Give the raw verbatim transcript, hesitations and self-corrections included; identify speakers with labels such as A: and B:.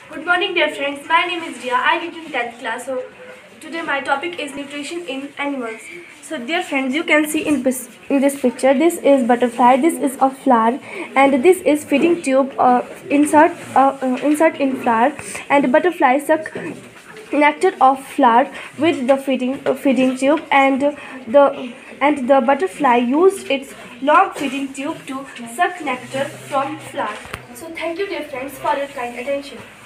A: Good morning, dear friends. My name is Riya. I read in tenth class. So today my topic is nutrition in animals. So dear friends, you can see in this in this picture. This is butterfly. This is a flower, and this is feeding tube. Uh, insert uh, uh, insert in flower, and butterfly suck nectar of flower with the feeding uh, feeding tube, and the and the butterfly used its long feeding tube to suck nectar from flower. So thank you, dear friends, for your kind attention.